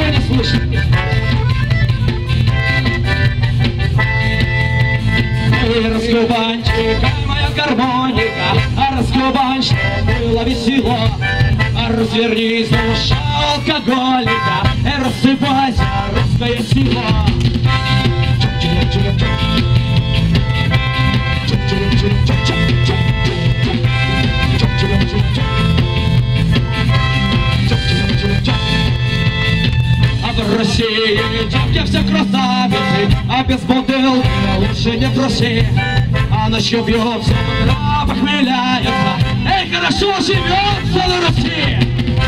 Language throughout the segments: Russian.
Ничего не слышно. Раскубанчик, моя гармоника, раскубанчик, было весело. Развернись, душа алкоголика, рассыпайся, русское село. А в России девки все красавицы, а без бутылки лучше не проси. А ночью бьется, в утра похмеляется. Эй, хорошо живется на Руси!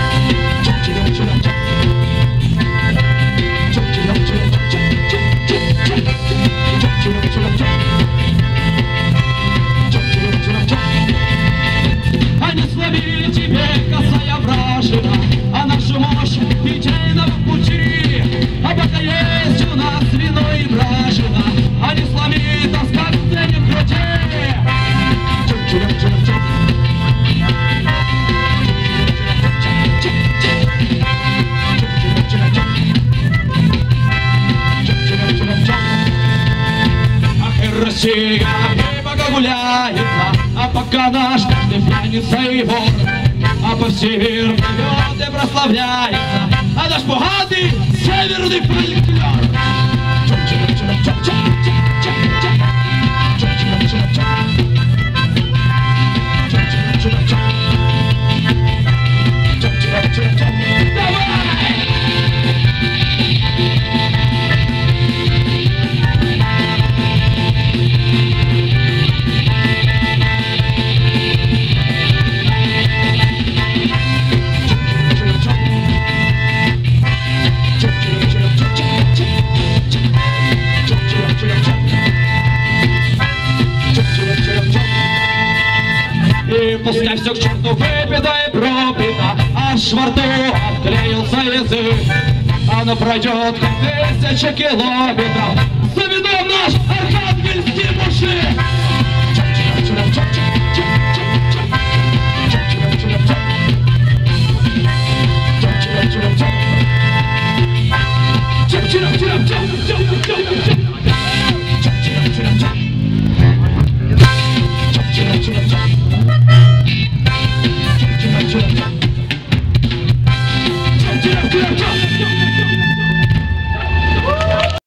Они словили тебе, косая вражина, а нашу мощь идейного пути. А пока есть у нас вино и вражина, они сломит нас, как в сцене крути. Россия, пока гуляется, а пока наш каждый пьяница и вор, а по всей миру живет и прославляется, а наш богатый северный фольклор. И пускай все к черту выпито и пропито, аж во рту обклеился язык. Оно пройдет как 1000 километров, заведем наш архангельский мужик. Get up!